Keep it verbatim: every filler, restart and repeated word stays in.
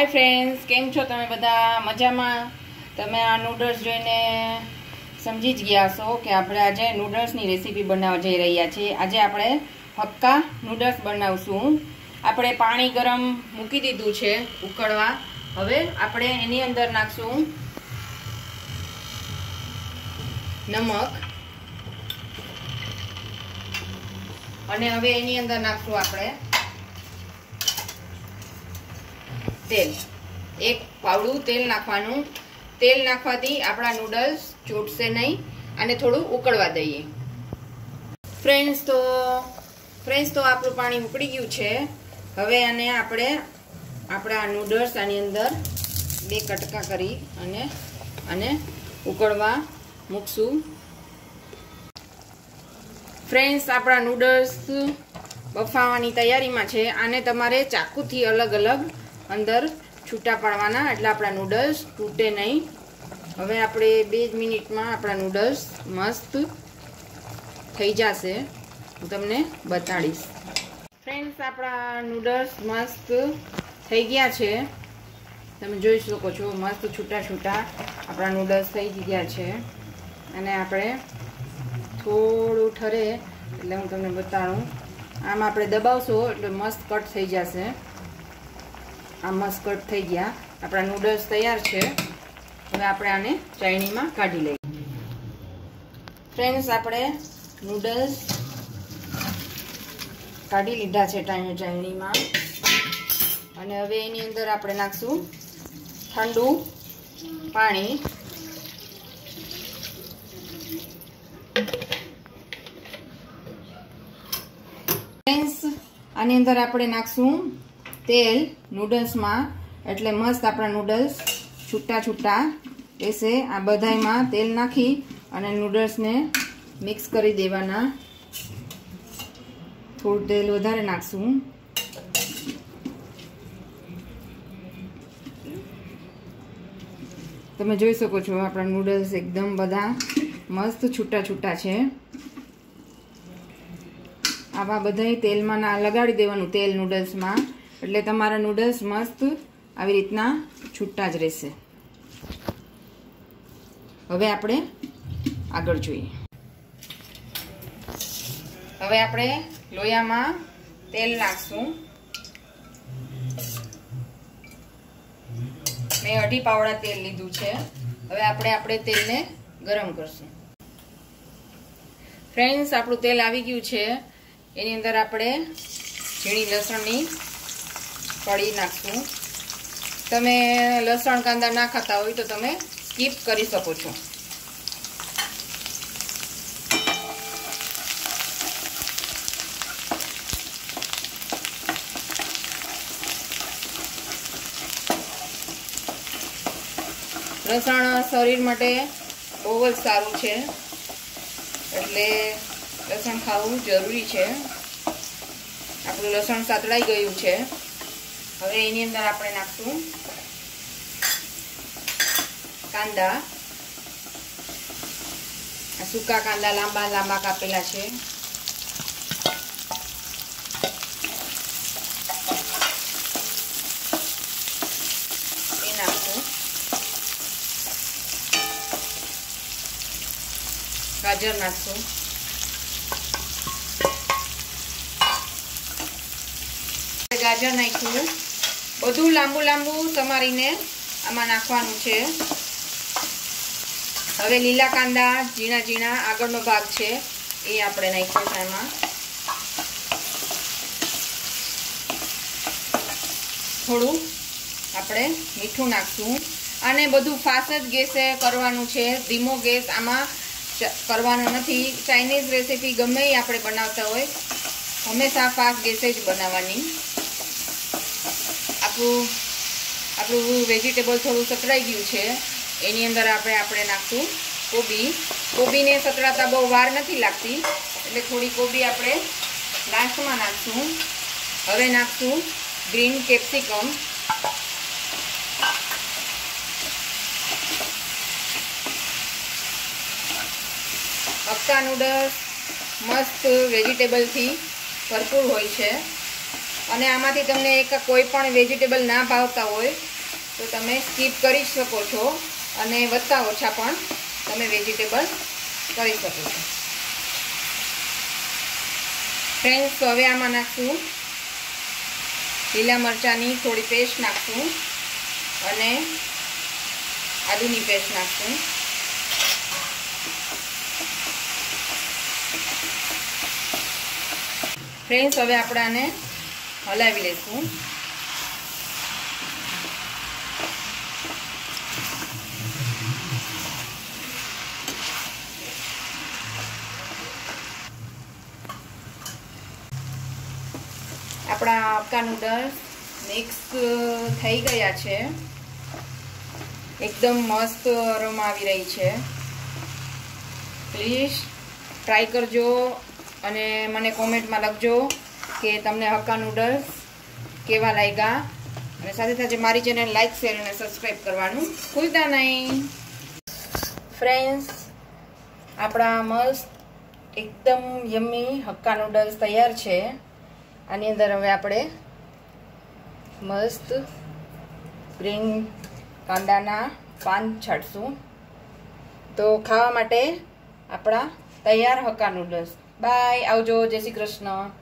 Hi friends, केम छो तमे बधा मजामां। तमे आ नूडल्स जोईने समझी ज गया छो के आपणे आजे नूडल्सनी रेसिपी बनाववा जई रह्या छीए। आजे आपणे हक्का नूडल्स बनावशुं। आपणे पाणी गरम मूकी दीधुं छे उकळवा। हवे आपणे एनी अंदर नाखशुं नमक अने हवे एनी अंदर नाखशुं आपणे तेल। एक पावडું तेल नाखवानुं। तेल नाखवाथी आपણા नूडल्स ચોટશે નહીં અને થોડું ઉકળવા દઈએ। ફ્રેન્ડ્સ તો ફ્રેન્ડ્સ તો આપણું પાણી ઉકળી ગયું છે। હવે આને આપણે આપણા નૂડલ્સ આની અંદર બે કટકા કરી અને અને ઉકળવા મૂકશું। ફ્રેન્ડ્સ આપણા નૂડલ્સ બફાવાની તૈયારીમાં છે। આને તમારે ચાકુથી અલગ અલગ अंदर छूटा पाड़वाना एटले आपड़ा नूडल्स तूटे नहीं। हवे आपणे बे ज मिनिट में आपड़ा नूडल्स मस्त थई जाशे। हूँ तमने बताड़ीश। फ्रेंड्स आपड़ा नूडल्स मस्त थई गया छे। तमे जोई शको छो मस्त छूटा छूटा आपड़ा नूडल्स थई गया छे। अने आपणे थोड़ुं ठरे एटले हूँ तमने बताड़ुं। आम आपणे दबावशो एटले मस्त कट थई जशे। आ मस्त कट थई गया। आपड़ा नूडल्स तैयार छे। हवे आपणे आने चाळणी में काढी लईए। फ्रेंड्स आपणे नूडल्स काढी लीधा छे चाळणी में। अने हवे एनी अंदर आपणे नाखशुं ठंडू पाणी। फ्रेंड्स आनी अंदर आपणे नाखशुं तेल नूडल्स में एटले मस्त आपड़ा नूडल्स छूटा छूटा रहेशे। आ बधाई में तेल नाखी अने नूडल्स ने मिक्स करी देवाना। थोड़ुं तेल वधारे नाखशुं। तमे जोई शको छो आपड़ा नूडल्स एकदम बधा मस्त छूटा छूटा छे। आवा बधाई तेल में ना लगाड़ी देवानुं तेल नूडल्स में એટલે તમારા નૂડલ્સ મસ્ત આવી રીતના છૂટા જ રહેશે। હવે આપણે આગળ જોઈએ। હવે આપણે લોયામાં તેલ નાખશું। મેં અઢી પાવડા તેલ લીધું છે। હવે આપણે આપણે તેલને ગરમ કરશું। ફ્રેન્ડ્સ આપણું તેલ આવી ગયું છે। એની અંદર આપણે ઝીણી લસણની कड़ी नाखशुं। तमे लसण कांदा ना खाता होय तो तमे स्कीप करी शको छो। लसण शरीर माटे बहु ज सारुं छे एटले लसण खावुं जरूरी छे। आपणुं लसण सातळाई गयुं छे। हवे एनी अंदर आपणे नाखशुं कांदा। सूका कांदा लांबा लांबा कापेला छे। ए नाखशुं। गाजर नाखशुं। गाजर नाख्યું। બધું લાંબુ લાંબુ સમારીને આમાં નાખવાનું છે। હવે લીલા કાંદા ઝીણા ઝીણા આગળનો ભાગ છે એ આપણે નાખ્યો છે આમાં। થોડું આપણે મીઠું નાખશું। આને બધું ફાસ્ટ જ ગેસે કરવાનું છે। ધીમો ગેસ આમાં કરવાનો નથી। ચાઇનીઝ રેસીપી ગમે એ આપણે બનાવતા હોય હંમેશા ફાસ્ટ ગેસે જ બનાવવાની। આપણું આપણું વેજીટેબલ થોડું સતળાઈ ગયું છે। એની અંદર આપણે આપણે નાખશું કોબી। કોબીને સતળાતા બહુ વાર નથી લાગતી એટલે થોડી કોબી આપણે લાસ્ટમાં નાખશું। હવે નાખશું ગ્રીન કેપ્સિકમ। હક્કા નૂડલ્સ મસ્ત વેજીટેબલથી ભરપૂર હોય છે। અને આમાંથી તમને એક કોઈ પણ વેજીટેબલ ના ભાવતા હોય તો તમે સ્કીપ કરી શકો છો અને વધતા ઓછા પણ તમે વેજીટેબલ કરી શકો છો. ફ્રેન્ડ્સ, હવે આમાં નાખશું લીલા મરચાંની થોડી પેસ્ટ નાખશું અને આદુની પેસ્ટ નાખશું. ફ્રેન્ડ્સ, હવે આપણે આને હલાવી લઈશું. આપણા હક્કા નૂડલ્સ મિક્સ થઈ ગયા છે. એકદમ મસ્ત અરોમા આવી રહી છે. પ્લીઝ ટ્રાય કરજો અને મને કોમેન્ટમાં લખજો કે તમને હક્કા નૂડલ્સ કેવા લાગ્યા. અને સાથે સાથે મારી ચેનલ લાઈક શેર અને સબસ્ક્રાઈબ કરવાનું ભૂલતા નહીં. ફ્રેન્ડ્સ, આપણા મસ્ત એકદમ યમ્મી હક્કા નૂડલ્સ તૈયાર છે. આની અંદર હવે આપણે મસ્ત ગ્રીન કાંદાના પાન છાંટશું. તો ખાવા માટે આપણા તૈયાર હક્કા નૂડલ્સ. બાય, આવજો, જય શ્રી કૃષ્ણ.